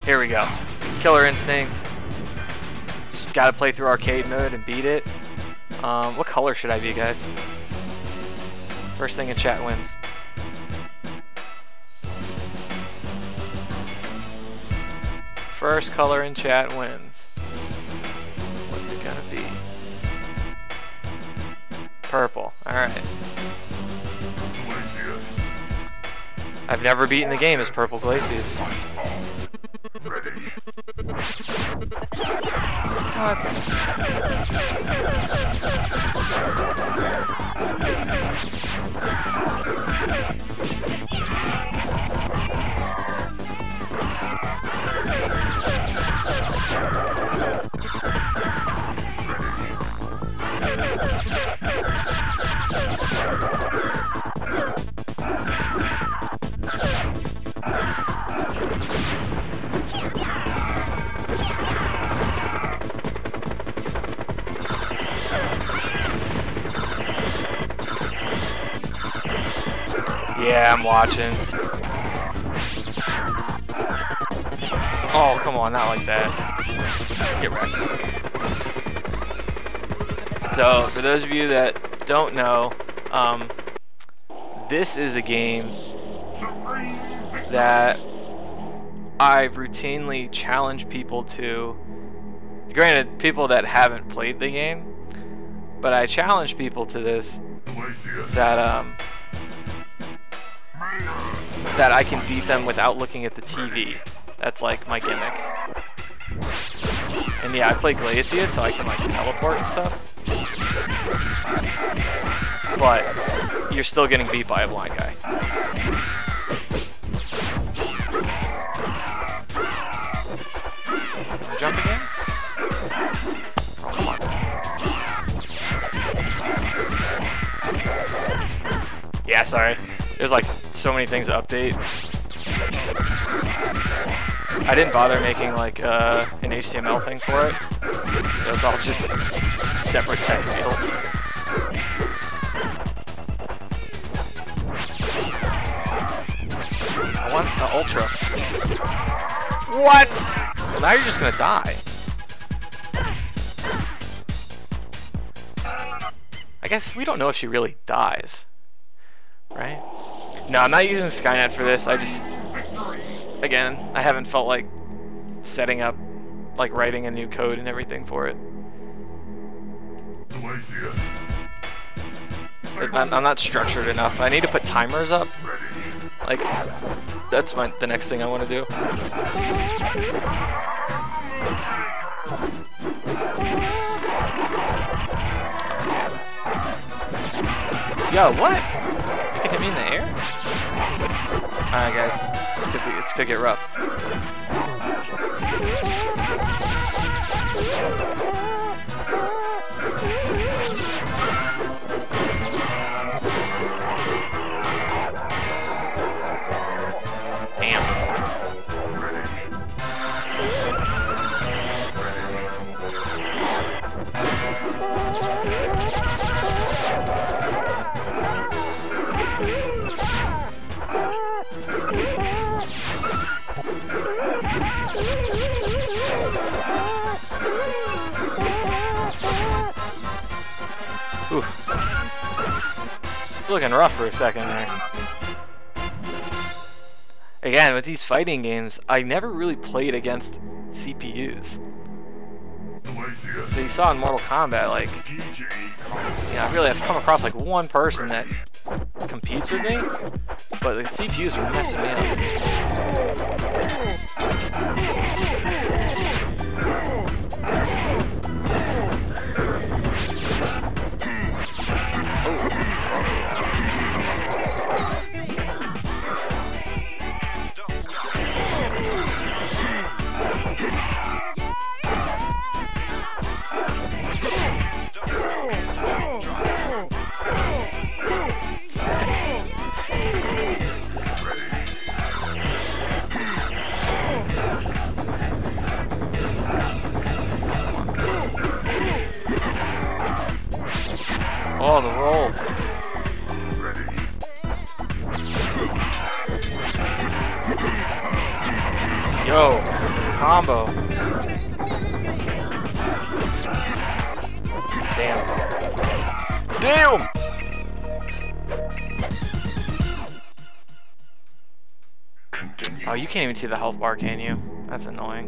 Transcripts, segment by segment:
Here we go. Killer Instinct. Just gotta play through arcade mode and beat it. What color should I be, guys? First thing in chat wins. First color in chat wins. What's it gonna be? Purple. Alright. I've never beaten the game as Purple Glacius. Yeah, I'm watching. Oh, come on, not like that. Get wrecked. So, for those of you that don't know, this is a game that I routinely challenge people to. Granted, people that haven't played the game, but I challenge people to this that that I can beat them without looking at the TV. That's like my gimmick. And yeah, I play Glacius, so I can like teleport and stuff. But you're still getting beat by a blind guy. Jump again? Oh, come on. Yeah, sorry. There's like so many things to update. I didn't bother making like an HTML thing for it. So it's all just separate text fields. I want the Ultra. What? Well, now you're just gonna die. I guess we don't know if she really dies. Right? No, I'm not using Skynet for this. I just, again, I haven't felt like setting up, like writing a new code and everything for it. I'm not structured enough. I need to put timers up. Like, that's the next thing I want to do. Yo, what? You can hit me in the air? Alright guys, this could get rough. Damn. Oof. It's looking rough for a second there. Again, with these fighting games, I never really played against CPUs. So you saw in Mortal Kombat, like, I really have come across like one person that competes with me, but the CPUs are messing me up. Oh, the roll. Yo. Combo. Damn. Damn! Oh, you can't even see the health bar, can you? That's annoying.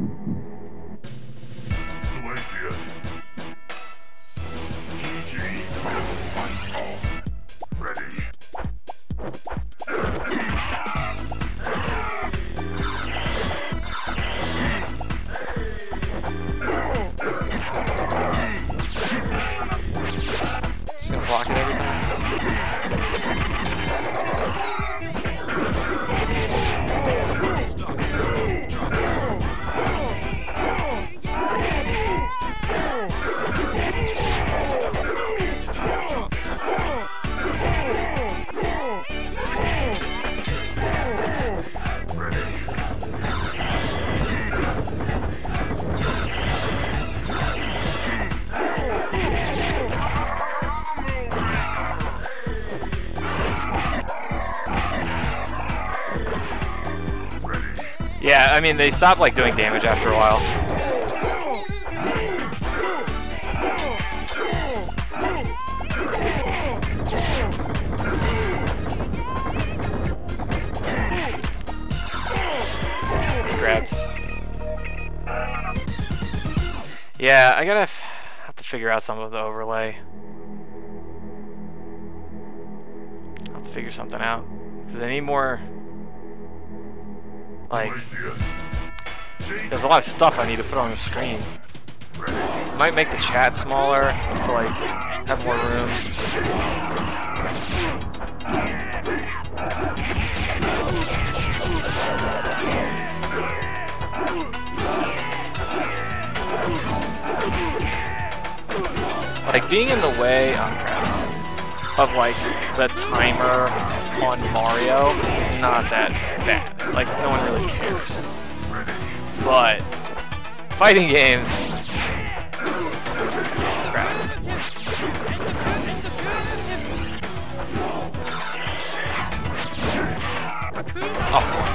Just gonna block it every time. Yeah, I mean, they stop like doing damage after a while. Grabbed. Yeah, I gotta have to figure out some of the overlay. I'll have to figure something out. Because I need more... Like, there's a lot of stuff I need to put on the screen. Might make the chat smaller to like have more room. Like being in the way of like the timer on Mario is not that bad. Like, no one really cares. But fighting games, crap. Oh.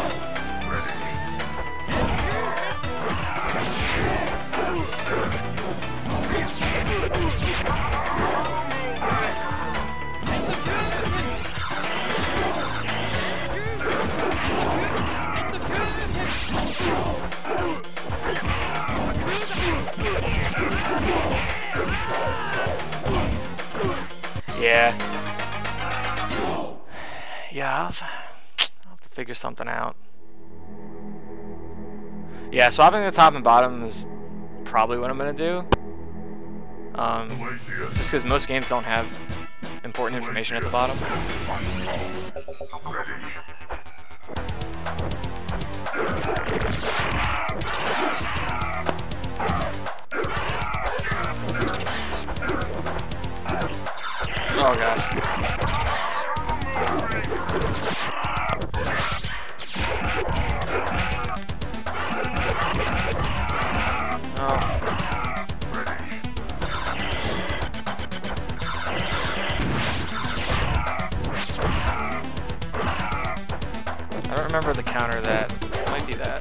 Yeah, I'll have to figure something out. Yeah, swapping the top and bottom is probably what I'm gonna do. Just because most games don't have important information at the bottom. Oh gosh. I don't remember the counter that. It might be that.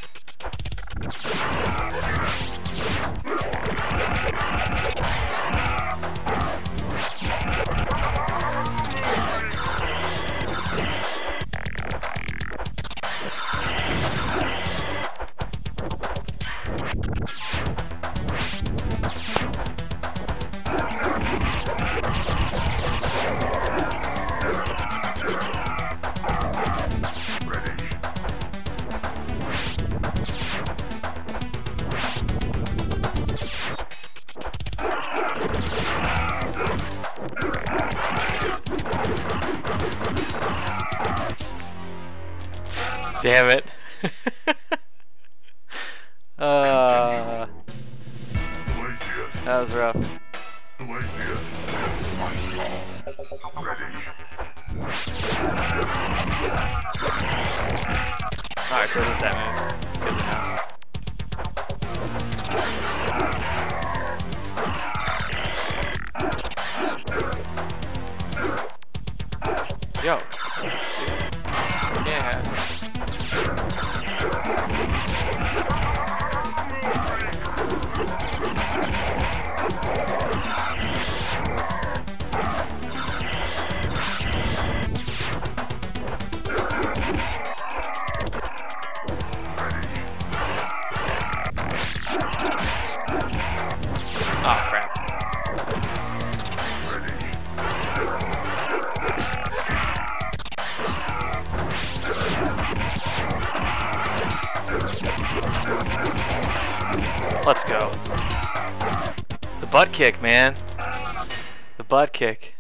Damn it. That was rough. Alright, so does that move. Good to know. Yo. Yeah. Let's go. The butt kick, man. The butt kick.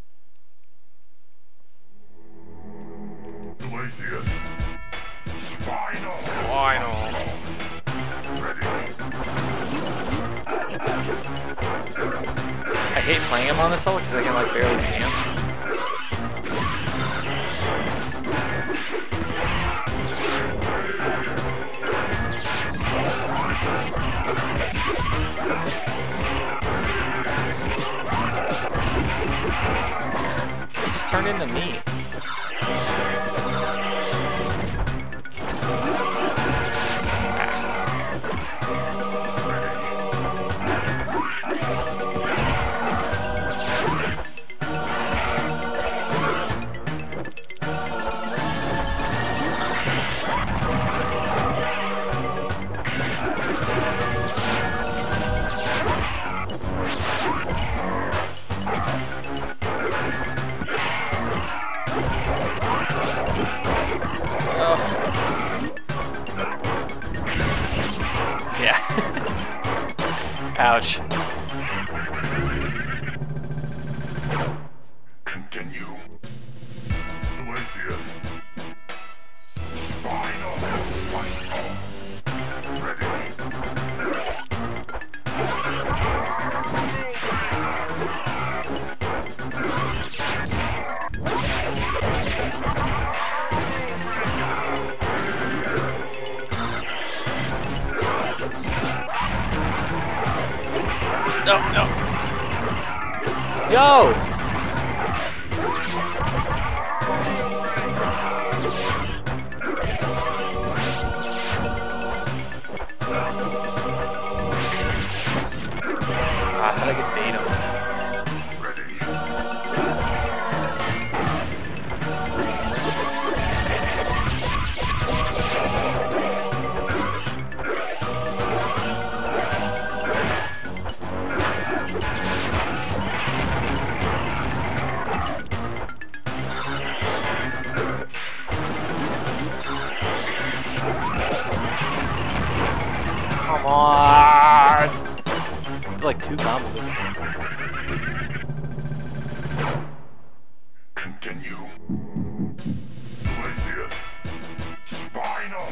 Spinal. I hate playing him on this level because I can like barely see him. It just turned into me. Ouch. Continue. Glacius. Final. Ready. No, no. Yo! Ah, how did I get bait on that? Come on! Like 2 combos. Continue. Glacius. Spinal.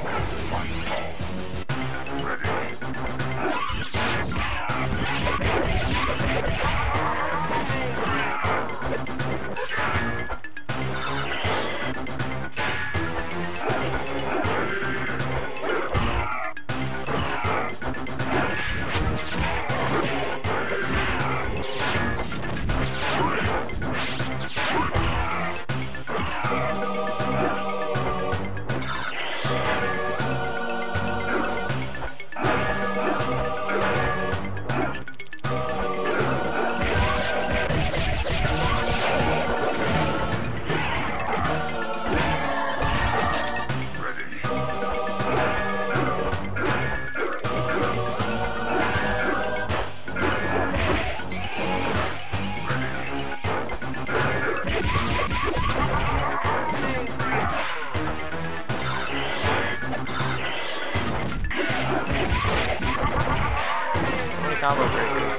Ready. Combo breakers.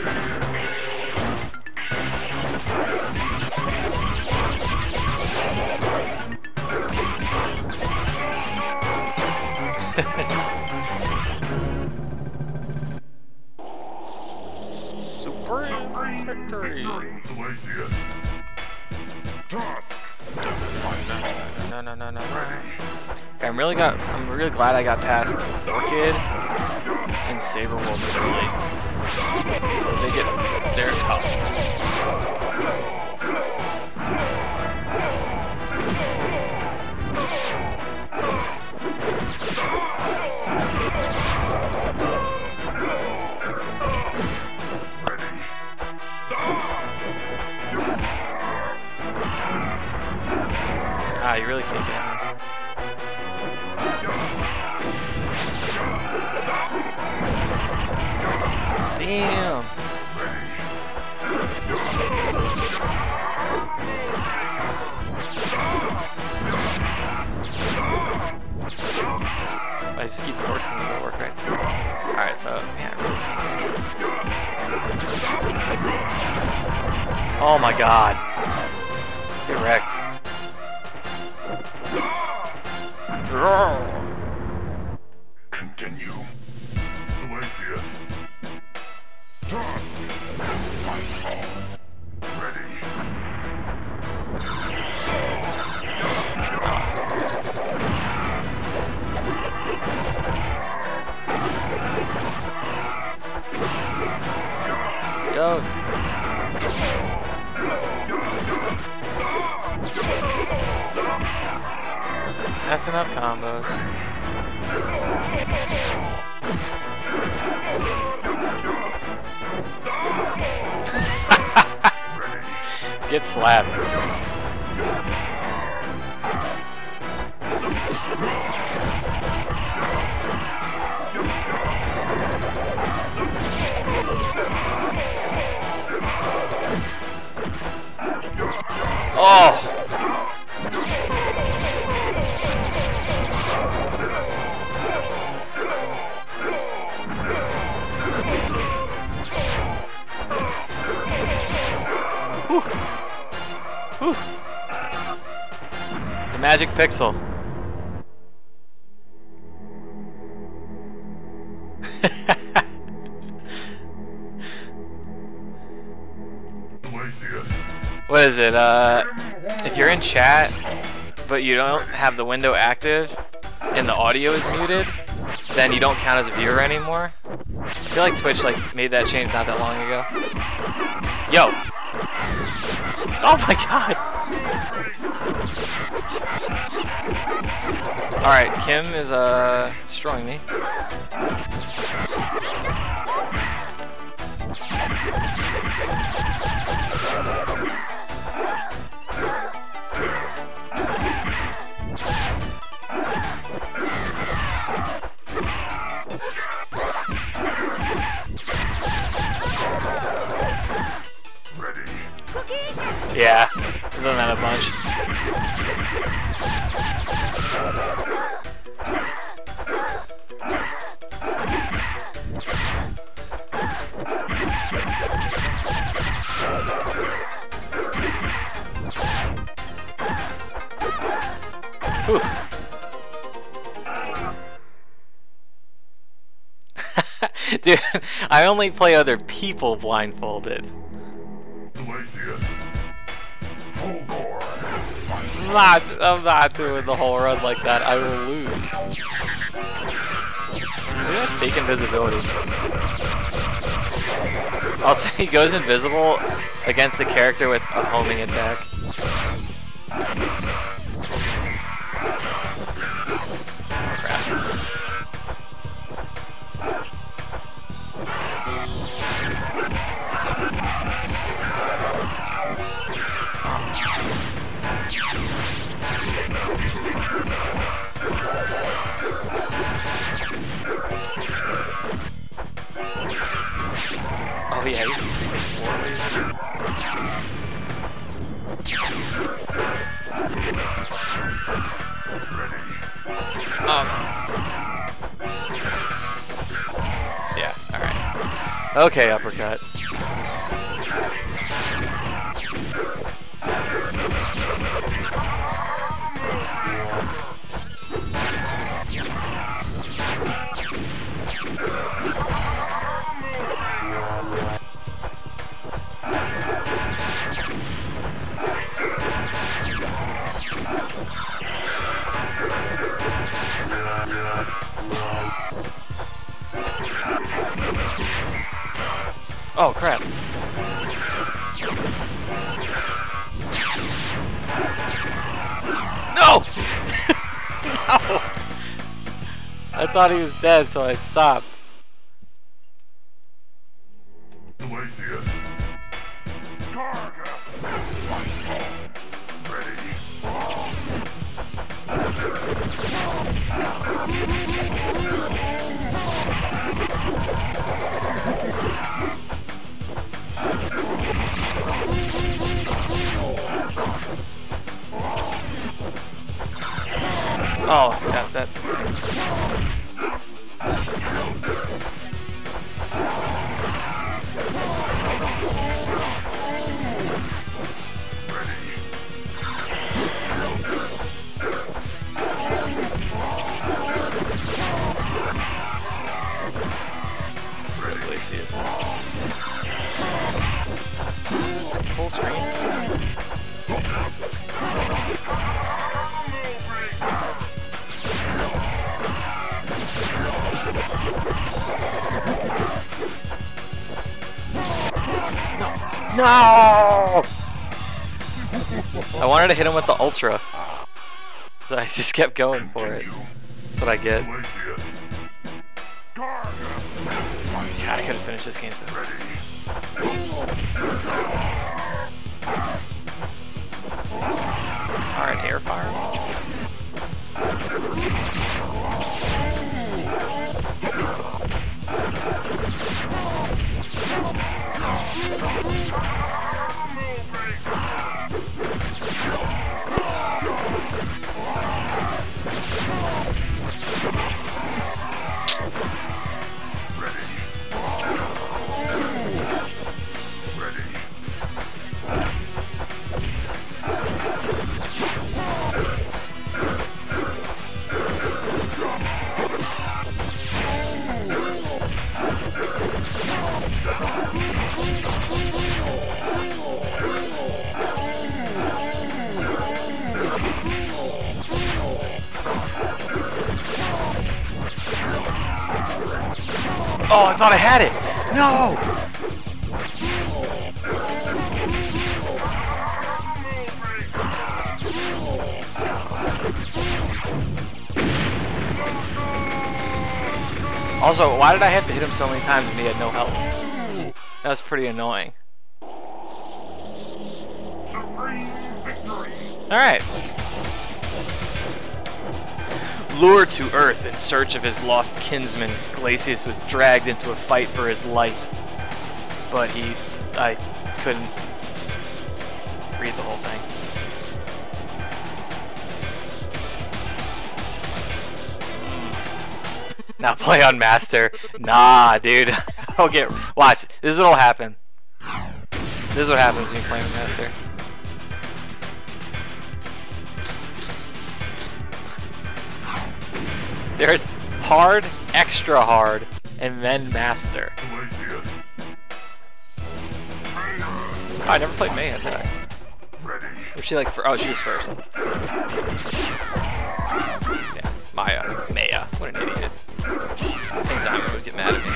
Supreme victory. No. I'm really glad I got past Orchid and Saberwolf early. They're tough. Ah, you really can't get me. Damn. I just keep keep forcing them to work right. Alright, so, yeah. Oh my god. Get wrecked. Continue. Valencia. Turn. Ready. Go. Messing up combos. Get slapped. Oh! Whew. Whew. The magic pixel. What is it? If you're in chat, but you don't have the window active, and the audio is muted, then you don't count as a viewer anymore. I feel like Twitch made that change not that long ago. Yo! Oh my god! Alright, Kim is destroying me. Yeah, I've done that a bunch. Whew. Dude, I only play other people blindfolded. I'm not doing the whole run like that. I will lose. Yeah, fake invisibility. Also, he goes invisible against the character with a homing attack. Oh yeah, yeah, alright. Okay, uppercut. Oh crap. No! No! I thought he was dead, so I stopped. Oh, yeah, that's... Glacius. Is it full screen? No! I wanted to hit him with the Ultra. So I just kept going for it. That's what I get. God, I could have finished this game so fast. Alright, air fire. Oh, I thought I had it! No! Also, why did I have to hit him so many times when he had no health? That was pretty annoying. Alright. Lured to Earth in search of his lost kinsman, Glacius was dragged into a fight for his life. But I couldn't read the whole thing. Now play on Master. Nah, dude. I'll get. Watch. This is what'll happen. This is what happens when you play on Master. There's hard, extra hard, and then Master. Oh, I never played Maya, did I? Was she like? Oh, she was first. Yeah, Maya. What an idiot. I think Diamond would get mad at me.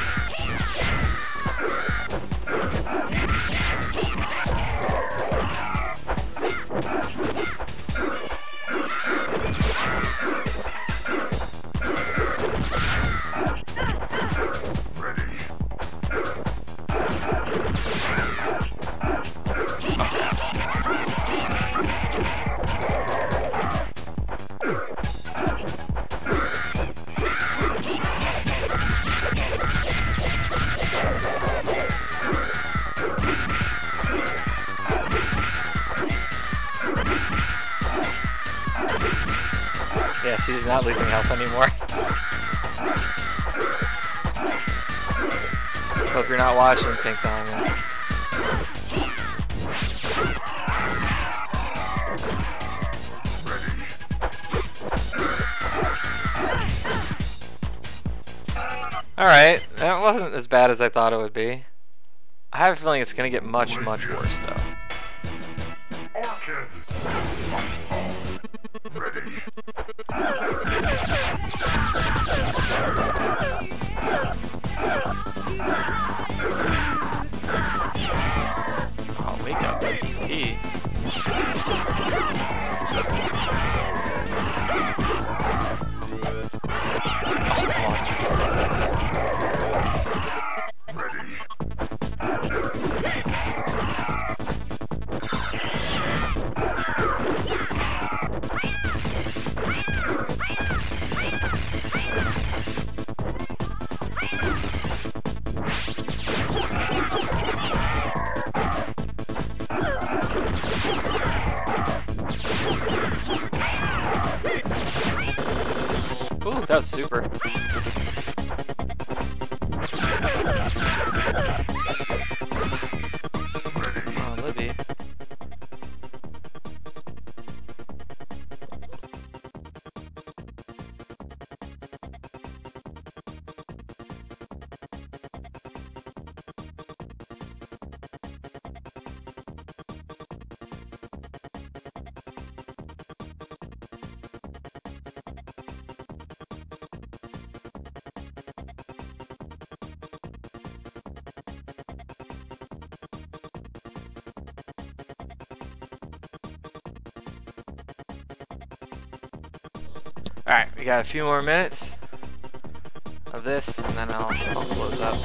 Yes, he's not losing health anymore. Hope you're not watching, Pink Diamond. Alright, that wasn't as bad as I thought it would be. I have a feeling it's going to get much, much worse, though. Oh, wake up, TP. Oh, come on. Ooh, that was super. Oh, Libby. Alright, we got a few more minutes of this, and then I'll close up.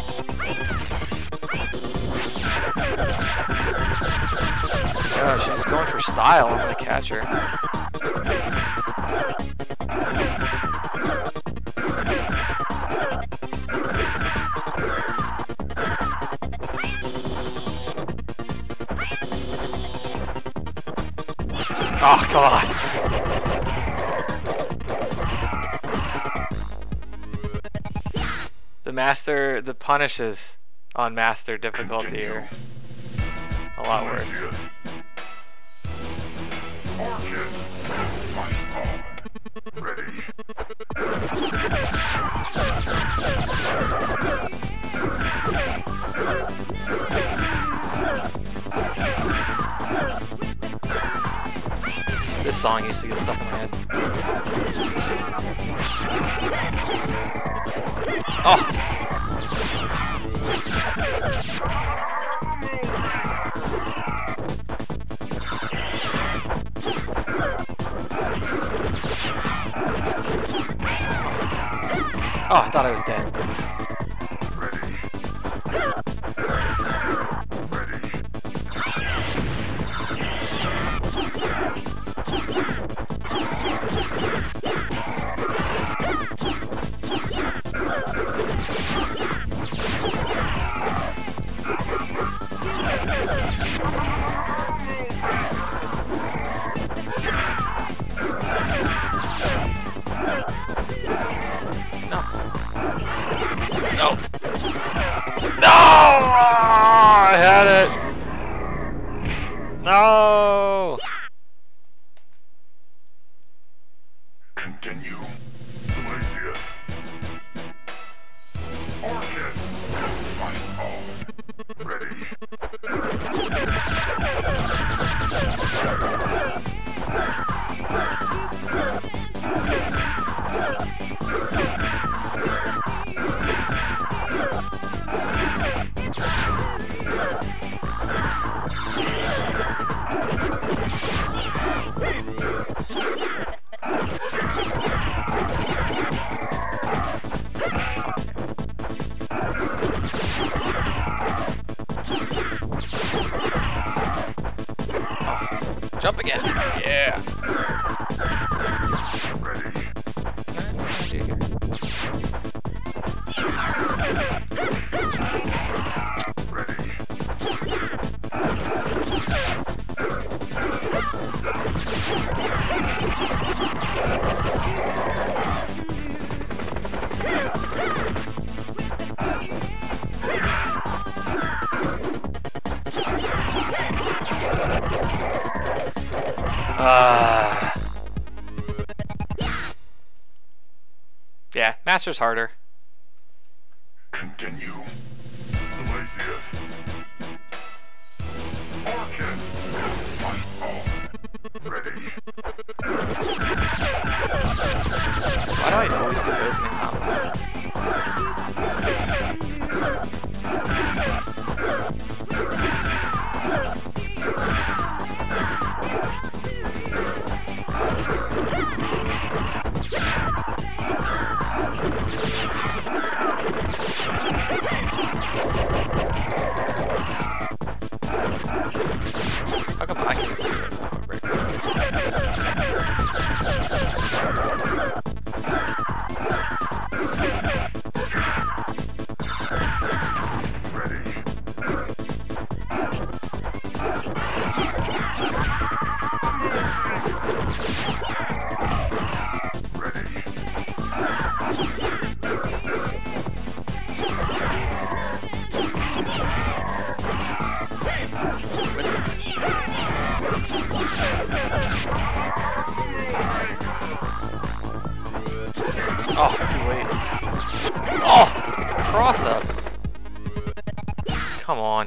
Yeah, she's going for style. I'm gonna catch her. Oh, come on. The punishes on master difficulty are a lot worse. This song used to get stuck in my head. Oh! Oh, I thought I was dead. No! No! Oh, I had it! No! Continue. Glacier. Orchid. Fight on. Ready. Jump again! Yeah! Ready. Yeah, Master's harder. Continue. Glacier. Orchid. Fight on. Ready. Why do I always get opening up? How come I can't do it? Oh, too late. Oh! Cross up. Come on.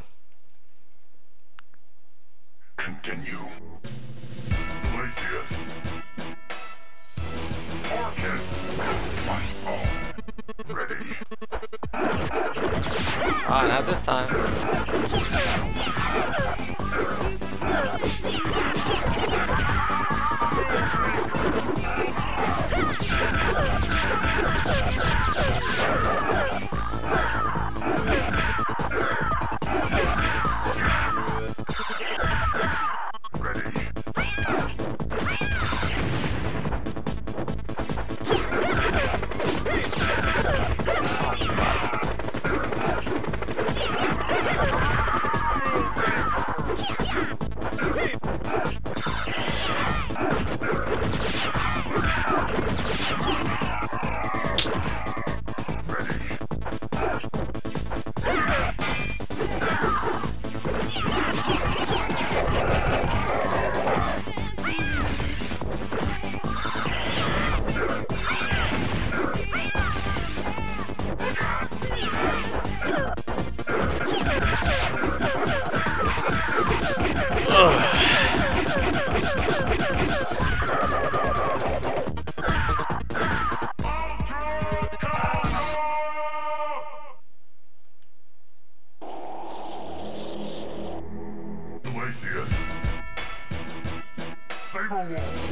Continue. Glacier. Orchid. Fight on. Ready. Ah, not this time.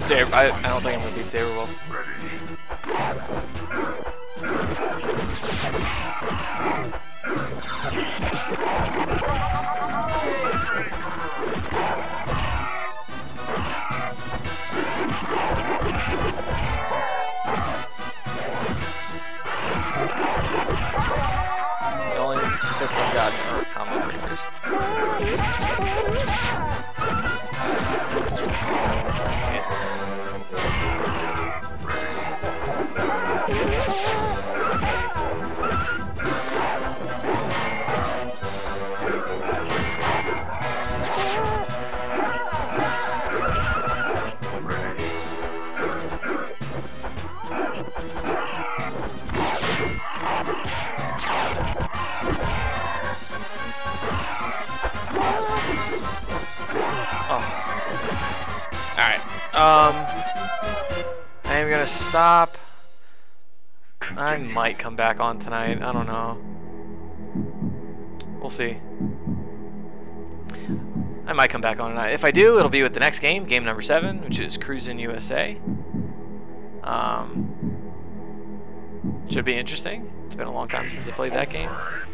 Saber. I don't think I'm gonna beat Saberwolf. The only hits I've gotten are combo breakers. Jesus. I am gonna stop. I might come back on tonight. I don't know. We'll see. I might come back on tonight. If I do, it'll be with the next game, game number 7, which is Cruisin' USA. Should be interesting. It's been a long time since I played that game.